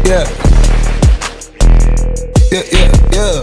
Yeah. Yeah, yeah, yeah.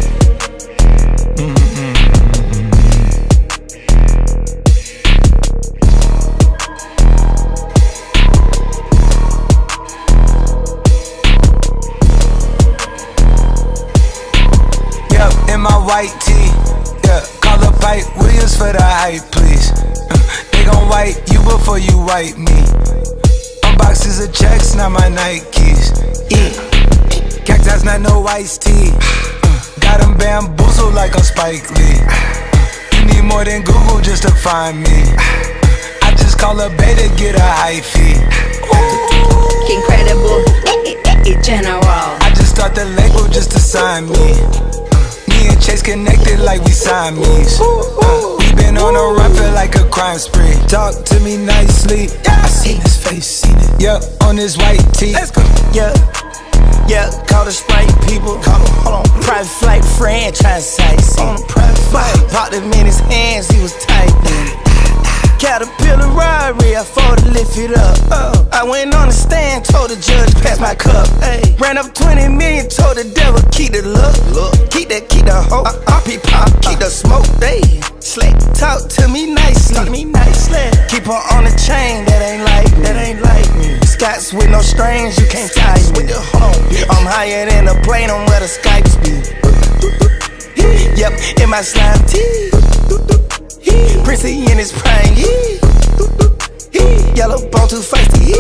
In my white tee, yeah, call up Pipe Williams for the hype, please. They gon' wipe you before you wipe me. Unboxes of checks, not my Nikes. Cacti's not no iced tea. Got them bamboozled like I'm Spike Lee. You need more than Google just to find me. I just call a beta, get a high fee. Incredible, general. I just start the label just to sign me. Me and Chase connected like we Siamese. We been on a run, feel like a crime spree. Talk to me nicely. I seen his face, seen it. Yeah, on his white tee. Let's go. Yeah, yeah, call the Sprite people. Call him, hold on. Private flight franchise sites. On a private flight. Popped him in his hands, he was tight. Caterpillar robbery, I fought to lift it up. I went on the stand, told the judge, pass my cup. Ran up 20 million, told the devil, keep the look. Keep the hope. RP pop, keep the smoke. Slick, talk to me nicely. Keep her on the chain, that ain't like me. Scots with no strings, you can't tie me. I'm higher than a plane on where the Skypes be. Yep, in my slime tee. Prissy in his prime, yellow bone too feisty,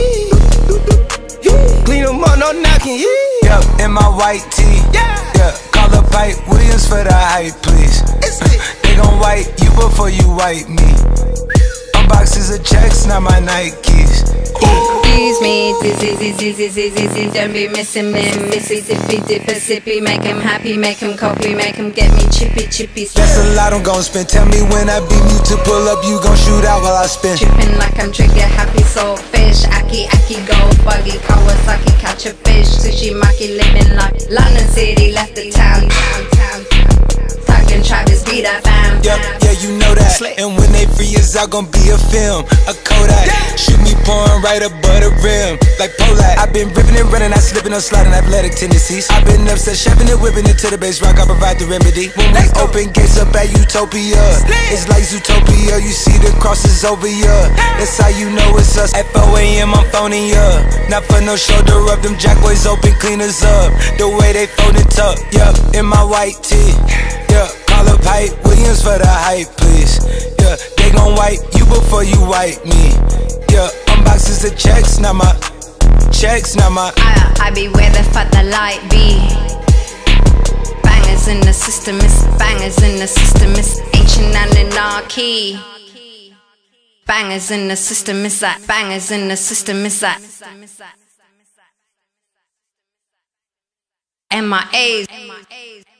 clean him up, no knocking, Yep, in my white tee, yeah, call up Pipe Williams for the hype, please. They gon' wipe you before you wipe me. Unboxes of checks, not my Nikes. Excuse me, dizzy, don't be missing me. Missy, zippy, dipper, sippy. Make him happy, make him copy, make him get me chippy. That's a lot I'm gon' spend. Tell me when I beam you to pull up, you gon' shoot out while I spin. Trippin' like I'm trigger happy, soul fish. Aki, go buggy, Kawasaki, catch a fish. Sushi, maki, living like London City, left the town. Talking Travis, be that fam. Yeah, you know that. And when they free us out, gon' be a film, a Kodak. Shoot me pouring right above the rim, like Polak. I've been ripping and running, not slipping or sliding, athletic tendencies. I've been upset, chefing and whipping it to the base rock, I provide the remedy. When we open gates up at Utopia, it's like Zootopia, you see the crosses over ya. That's how you know it's us. At 4 AM, I'm phoning ya. Not for no shoulder rub, them jack boys open cleaners up. The way they fold it up, yup, in my white tee. Yeah, call up Pipe Williams for the hype, please. Yeah, they gon' wipe you before you wipe me. Yeah, unboxes of checks, not my checks, not my. I be where the fuck the light be. Bangers in the system, it's bangers in the system, it's ancient anarchy. Bangers in the system, it's that. Bangers in the system, it's that. M.I.A.